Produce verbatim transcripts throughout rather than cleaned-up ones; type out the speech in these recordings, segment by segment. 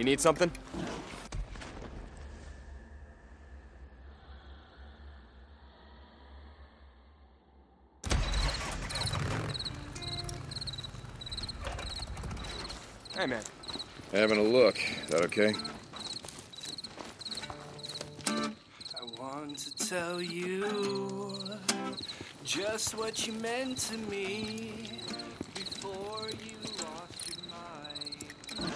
You need something? Hey, man. Having a look. Is that okay? I want to tell you just what you meant to me before you lost your mind.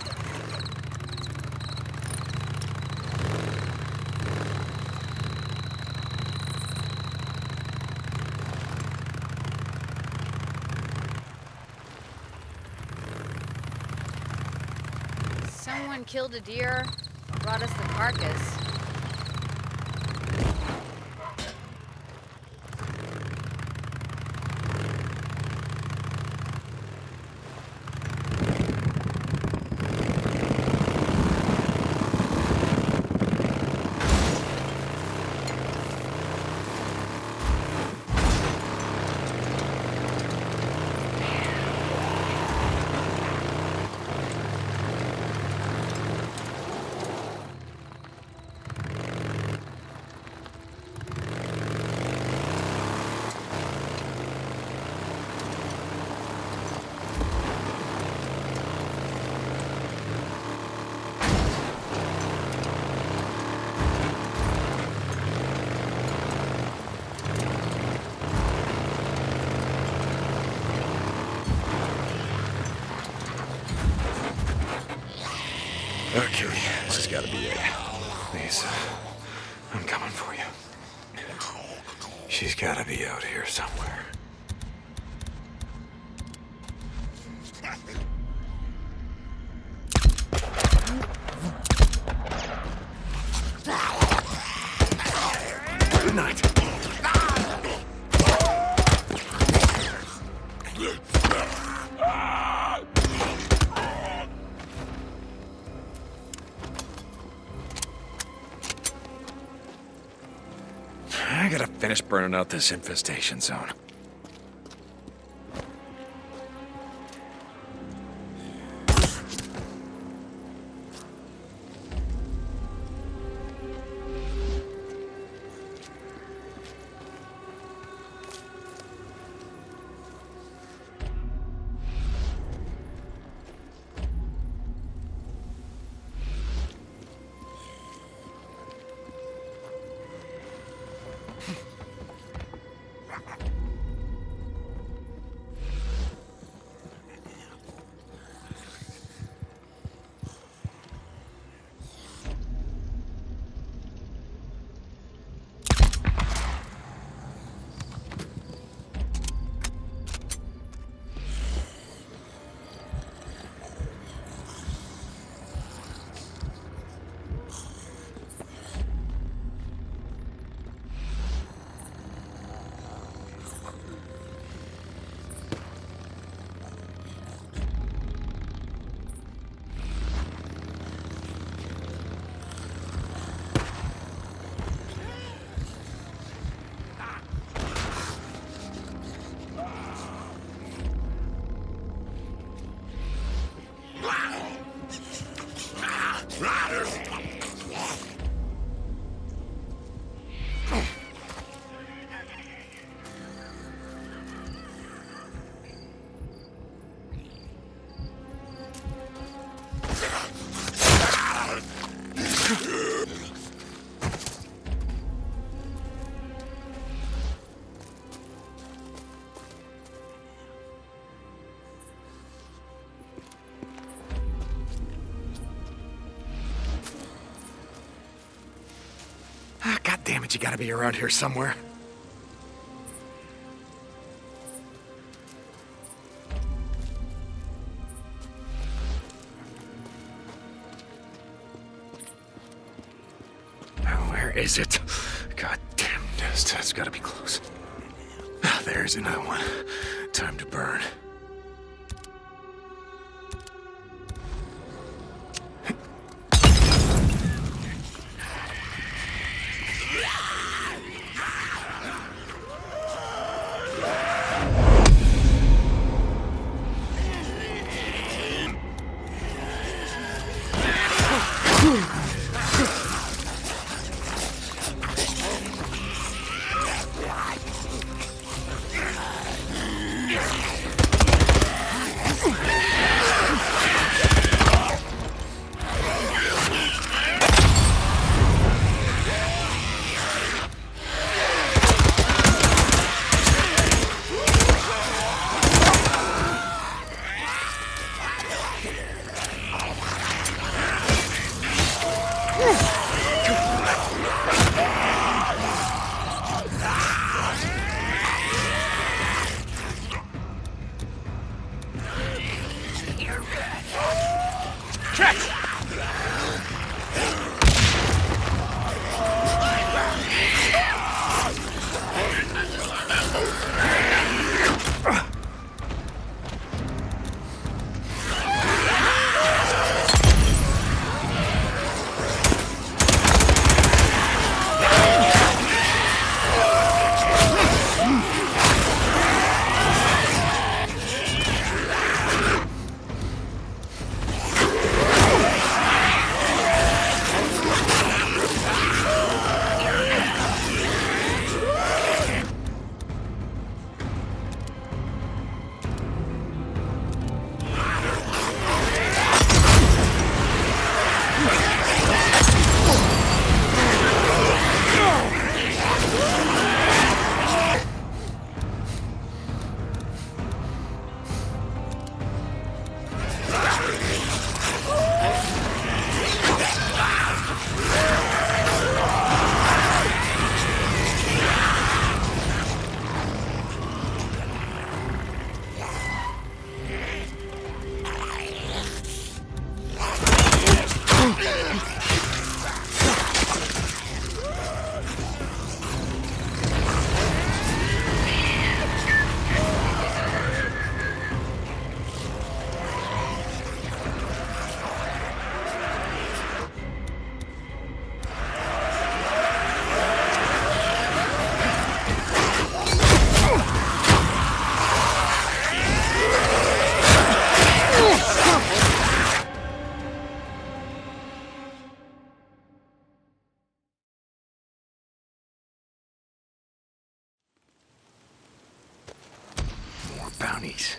Someone killed a deer, brought us the carcass. Okay, this has got to be it. Lisa, I'm coming for you. She's got to be out here somewhere. Good night. I gotta finish burning out this infestation zone. God damn it, you gotta be around here somewhere. Where is it? God damn dust. It's gotta be close. There's another one. Time to burn. bunnies.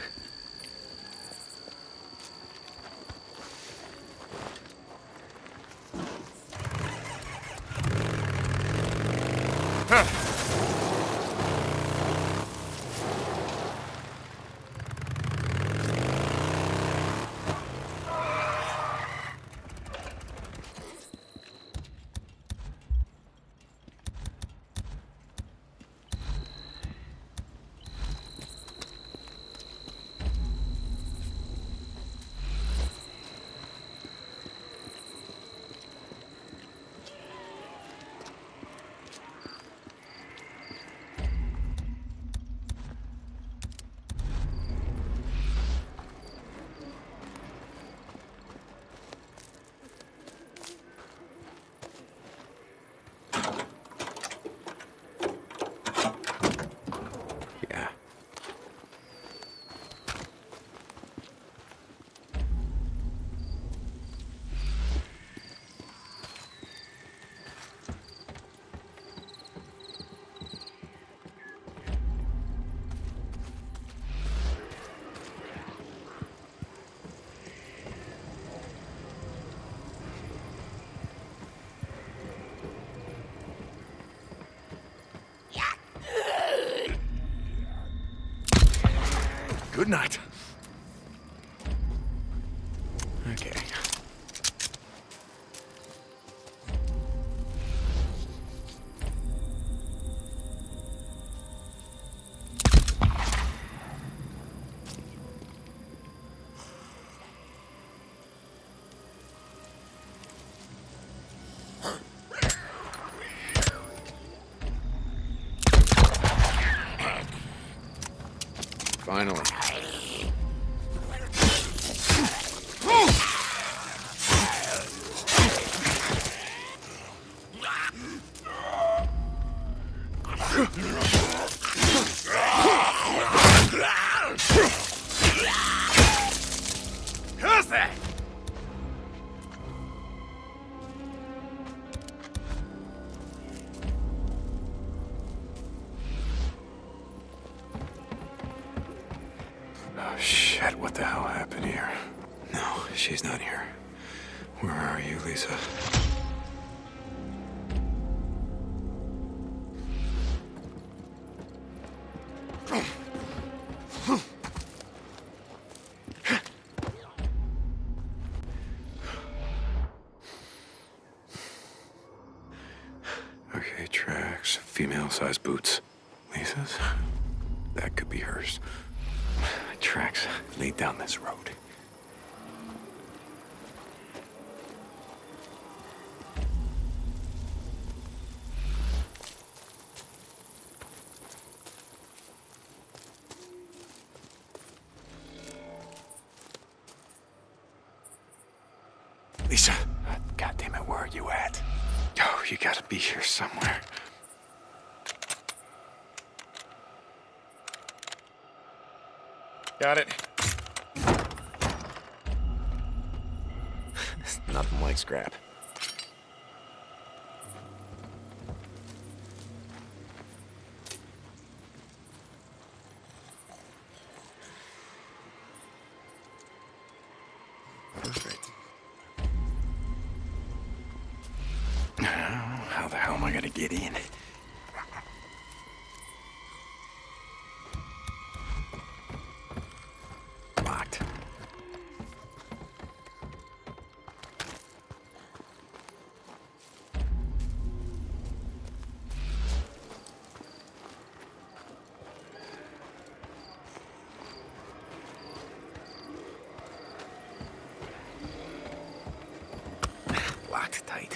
Good night. Okay. Finally. Who's that? Oh, shit. What the hell happened here? No, she's not here. Where are you, Lisa? Okay, tracks. Female-sized boots. Lisa's? That could be hers. Tracks lead down this road. Lisa, God damn it, where are you at? Oh, you gotta be here somewhere. Got it. Nothing like scrap. Perfect. Now, how the hell am I gonna get in? Locked. Locked tight.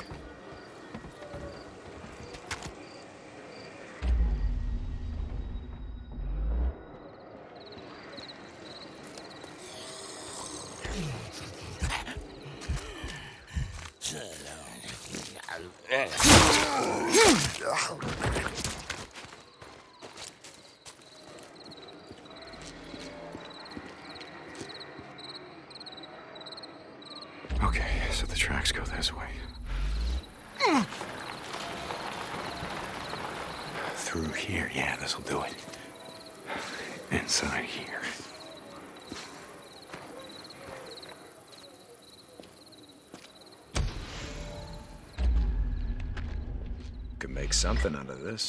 Okay, so the tracks go this way. Through here, yeah, this'll do it. Inside here. Could make something out of this.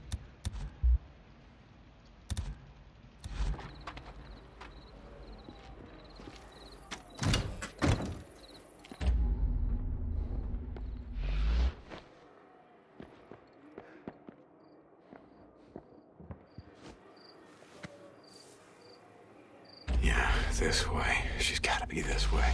Yeah, this way. She's gotta be this way.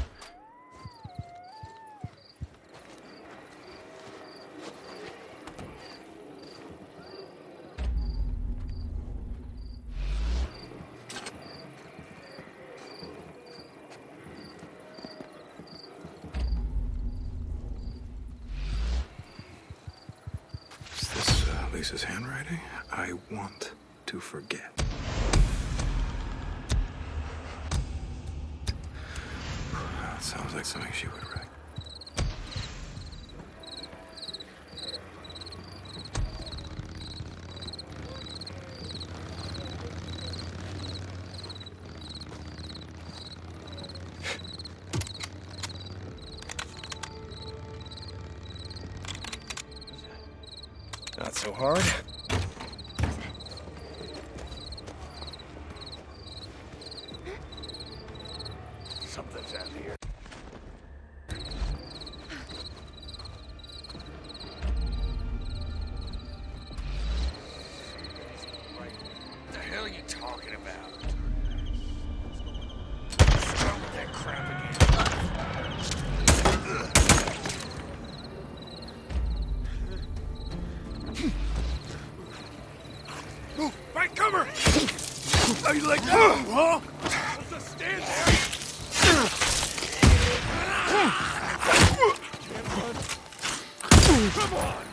Is this uh, Lisa's handwriting? I want to forget. That sounds like something she would write. Not so hard. Something's out here. What the hell are you talking about? Stop with that crap again. Right, cover! How you like that, huh? Let's just stand there. Come on!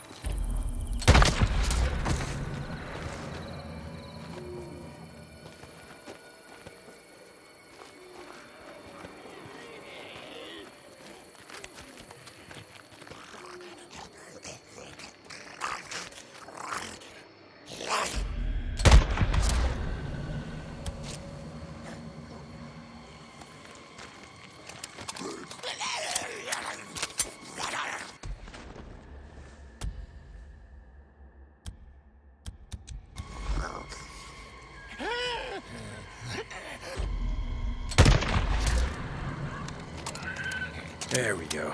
There we go.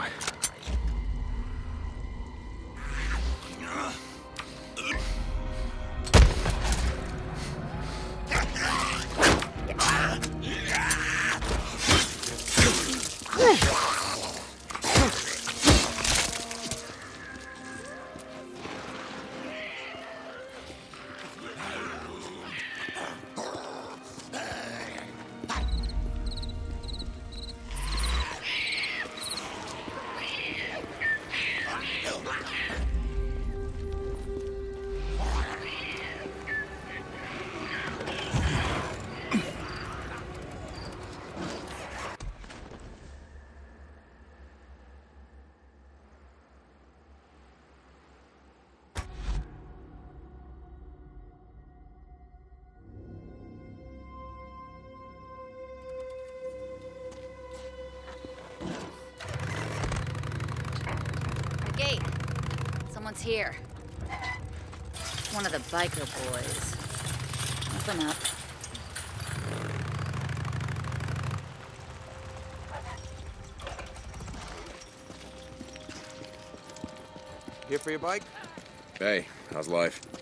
Someone's here. One of the biker boys. Open up. Here for your bike? Hey, how's life?